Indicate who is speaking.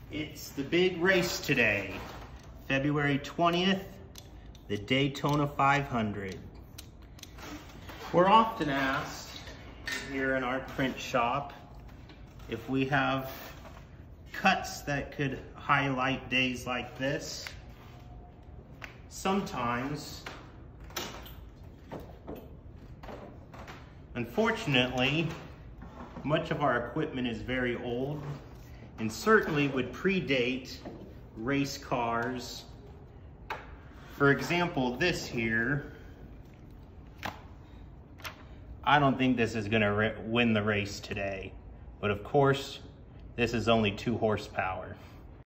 Speaker 1: It's the big race today, February 20th, the Daytona 500. We're often asked here in our print shop if we have cuts that could highlight days like this. Sometimes. Unfortunately, much of our equipment is very old and certainly would predate race cars. For example, this here, I don't think this is gonna win the race today, but of course, this is only 2 horsepower.